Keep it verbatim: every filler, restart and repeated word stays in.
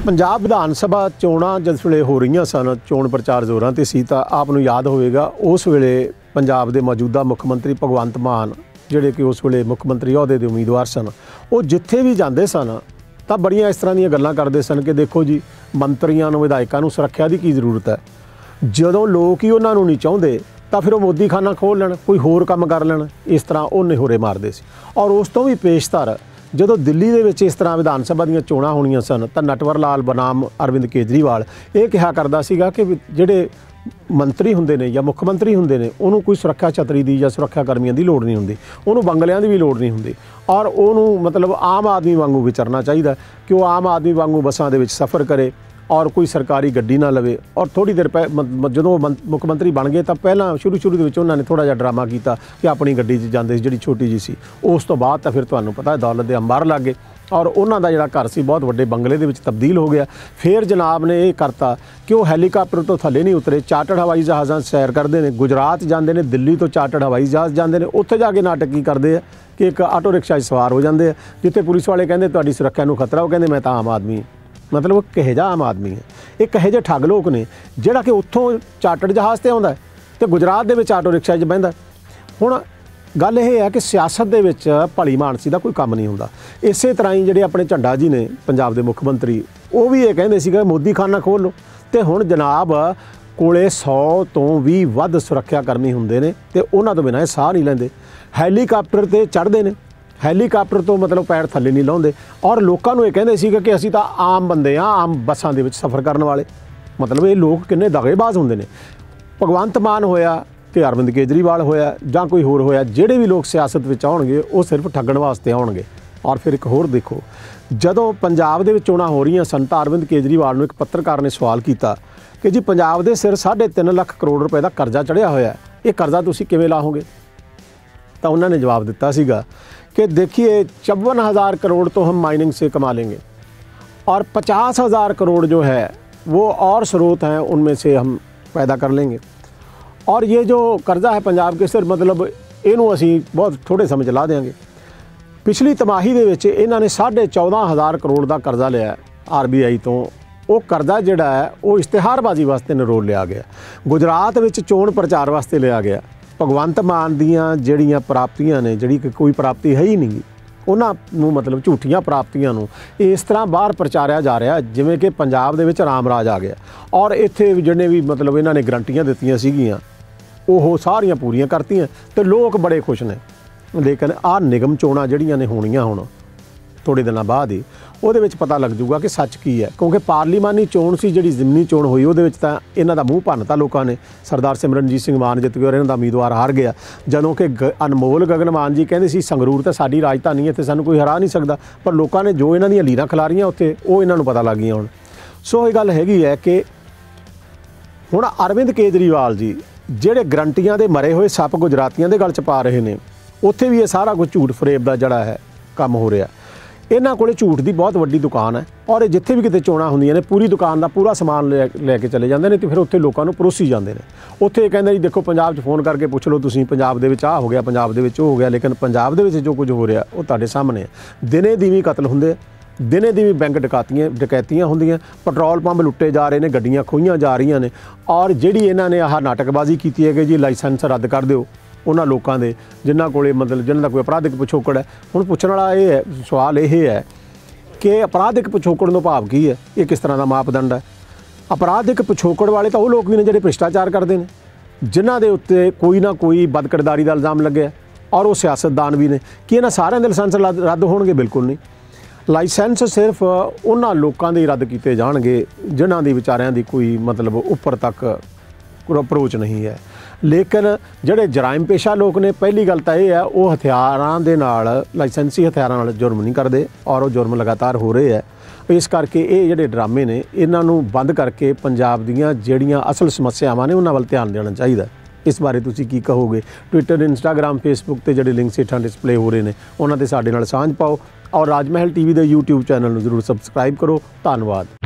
पंजाब विधान सभा चोणां जिस वेले हो रही सन, चोण प्रचार जोरां ते सी, तां आप नूं याद होवेगा उस वेले पंजाब दे मौजूदा मुख मंत्री भगवंत मान जिहड़े कि उस वेले मुख मंत्री अहुदे दे उम्मीदवार सन, वो जिथे भी जांदे सन तां बड़ियां इस तरह दीयां गल्लां करदे सन कि देखो जी मंत्रियां नूं विधायकां नूं सुरੱਖਿਆ दी की जरूरत है। जदों लोग ही उन्हां नूं नहीं चाहुंदे तां फिर वो मोदी खाना खोल लैण, कोई होर काम कर लैण, इस तरह वो निहोरे मारदे सी। और उस तो भी पेशतर जदों दिल्ली दे विच इस तरह विधान सभा दीयां चोणां होणीਆਂ सन तां नटवर लाल बनाम अरविंद केजरीवाल ये कहा करदा सीगा कि जिहड़े मंत्री हुंदे ने या मुख मंत्री हुंदे ने उहनूं कोई सुरੱਖਿਆ छतरी दी या सुरੱਖਿਆ कर्मियों की लोड़ नहीं हुंदी, उहनूं बंगलियां दी भी लोड़ नहीं हुंदी और उहनूं मतलब आम आदमी वांगू विचरना चाहिए कि वो आम आदमी वांगू बसां दे विच सफ़र करे और कोई सरकारी गड्डी ना लवे। और थोड़ी देर पह जो मुख मंत्री बन गए तो पहला शुरू शुरू उन्होंने थोड़ा जिहा ड्रामा किया कि अपनी गड्डी जाते जी छोटी जी सी, उस तो बाद तो फिर तुहानूं पता है दौलत के अंबार लग गए और उन्हों का जिहड़ा घर सी बहुत वड्डे बंगले दे विच तब्दील हो गया। फिर जनाब ने यह करता कि वो हैलीकाप्टर तो थले नहीं उतरे, चार्टर्ड हवाई जहाज़ां सैर करते हैं, गुजरात जाते हैं, दिल्ली तो चार्टर्ड हवाई जहाज़ जाते हैं, उत्थे जाके नाटक की करते हैं कि एक आटो रिक्शा सवार हो जाते हैं, जिथे पुलिस वाले कहते तुहाडी सुरੱਖਿਆ नूं खतरा, वो कहते मैं तो आम आदमी, मतलब वो कहे जा आम आदमी है। ये कहे जे ठग लोग ने जिहड़ा कि उत्थों चार्टर्ड जहाज़ ते आउंदा ते गुजरात दे विच आटो रिक्शा 'च बहिंदा। हुण गल यह है कि सियासत दे विच भली मानसी का कोई काम नहीं हुंदा। इस तरह ही जिहड़े अपने झंडा जी ने पंजाब दे मुख मंत्री वो भी ये कहंदे सीगे मोदी खाना खोल लो, तो हुण जनाब कोले सौ तो भी वध सुरੱਖਿਆ कर्मी हुंदे ने ते उन्हां तों बिना साह नहीं लैंदे, हैलीकाप्टर ते चढ़दे ने, हैलीकाप्टर तो मतलब पैर थले नहीं लाउंदे और लोगों को यह कहते सी कि असीं तां आम बंदे हाँ, आम बसां दे विच सफ़र करने वाले, मतलब ये लोग किन्ने दगेबाज हुंदे ने। भगवंत मान होया कि अरविंद केजरीवाल होया जां कोई होर होया, जिहड़े भी लोग सियासत विच आउणगे वो सिर्फ ठगण वास्ते आउणगे। और फिर एक होर देखो, जदों पंजाब दे विच चोणां हो रही सन तां अरविंद केजरीवाल नूं एक पत्रकार ने सवाल किया कि जी पंजाब दे सिर साढ़े तीन लख करोड़ रुपए का करजा चढ़िया होया, ये करजा तुसीं किवें लाओगे? तो उन्होंने जवाब दिता सीगा कि देखिए चौवन हज़ार करोड़ तो हम माइनिंग से कमा लेंगे और पचास हज़ार करोड़ जो है वो और स्रोत हैं उनमें से हम पैदा कर लेंगे, और ये जो कर्जा है पंजाब के सिर मतलब इनू असी बहुत थोड़े समय च ला देंगे। पिछली तिमाही दे विच इन्हां ने साढ़े चौदह हज़ार करोड़ का कर्जा लिया आर बी आई तो, वो कर्जा जिहड़ा है वो इश्तिहारबाजी वास्ते नरोल लिया गया, गुजरात विच चोण प्रचार वास्ते लिया गया। भगवंत मान दियां जिहड़ियां प्राप्तियां ने, जिहड़ी कोई प्राप्ति है ही नहीं, उन्होंने मतलब झूठियां प्राप्तियां नूं इस तरह बाहर प्रचारिया जा रहा जिवें कि पंजाब दे विच राम राज आ गया और इत्थे जिन्हें भी मतलब इन्हां ने गरंटियां दित्तियां सीगियां वो सारियां पूरियां करतियां ते लोग बड़े खुश ने। लेकिन आ निगम चोणां जिहड़ियां ने होणीआं हुण थोड़े दिनों बाद ही ਉਹਦੇ ਵਿੱਚ पता लग जूगा कि सच की है, क्योंकि पार्लीमानी चोण सी जिहड़ी जिमनी चोण हुई ਉਹਦੇ ਵਿੱਚ ਤਾਂ ਇਹਨਾਂ ਦਾ ਮੂੰਹ ਭੰਨਤਾ ਲੋਕਾਂ ਨੇ। सरदार सिमरनजीत सिंह मान जित गए और इन्हों का उम्मीदवार हार गया, जदों कि अनमोल गगन मान जी कहते सी संगरूर तो साडी राजधानी है, इत्थे सानूं कोई हरा नहीं सकता, पर लोगों ने जो इन्हां ਦੀਆਂ लीरां खिलारियां उत्थे वो इन्हां नूं पता लग गईयां हुण। सो ये गल हैगी है कि हुण अरविंद केजरीवाल जी जिहड़े गरंटियां दे मरे हुए सप गुजरातियां दे गल च पा रहे हैं, उत्थे भी ये सारा कुछ झूठ फरेब का जड़ा है काम हो रहा। इन्हां कोले झूठ की बहुत वड्डी दुकान है और जिथे भी किते चोणां हुंदियां ने पूरी दुकान का पूरा समान ले लैके चले जाते हैं, तो फिर उत्थे लोगों को परोसी जाते हैं। उत्थे कहते जी देखो पंजाब च फोन करके पुछ लो तुसीं पंजाब दे विच आ हो गया, पंजाब दे विच हो गया, लेकिन पंजाब दे विच जो कुछ हो रहा वो तुहाडे सामने है। दिने दीवीं कतल हुंदे, दिने दीवीं बैंक डकातियां डकैतियां हुंदियां, पेट्रोल पंप लुट्टे जा रहे हैं, गड्डियां खोईयां जा रही ने, और जिहड़ी इन्हां ने आह नाटकबाजी की है कि जी लाइसेंस रद्द कर दिओ उन्हां लोकां दे जिन्हां कोले मतलब जिन्हां दा कोई अपराधिक पिछोकड़ है। हुण पुछण वाला ये है, सवाल यह है कि अपराधिक पिछोकड़ तो भाव की है, ये किस तरह का मापदंड है? अपराधिक पिछोकड़ वाले तो वो लोग भी ने जिहड़े भ्रिष्टाचार करते हैं, जिन्हां दे उत्ते कोई ना कोई बदकिरदारी का इल्ज़ाम लगे और वो सियासतदान भी ने, कि इन्हां सारिਆਂ ਦੇ लाइसेंस रद्द होणगे? बिल्कुल नहीं। लाइसेंस सिर्फ उन्हां लोकां दे रद्द कीते जाणगे जिन्हां दी विचारिਆਂ ਦੀ कोई मतलब उपर तक अप्रोच नहीं है। लेकिन जिहड़े जराइम पेशा लोग ने, पहली गल तो यह है वो हथियारां दे नाल लाइसेंसी हथियारां नाल जुर्म नहीं करते और वो जुर्म लगातार हो रहे है। इस करके ये जिहड़े ड्रामे ने इन्हां नूं बंद करके पंजाब दीयां जिहड़ियां असल समस्यावां ने उन्हां वल ध्यान देना चाहिए। इस बारे तुसीं की कहोगे? ट्विटर, इंस्टाग्राम, फेसबुक ते जिहड़े लिंक्स हेठां डिस्पले हो रहे हैं उन्हां ते साडे नाल सांझ पाओ और राजमहल टीवी दे यूट्यूब चैनल नूं जरूर सबसक्राइब करो। धन्नवाद।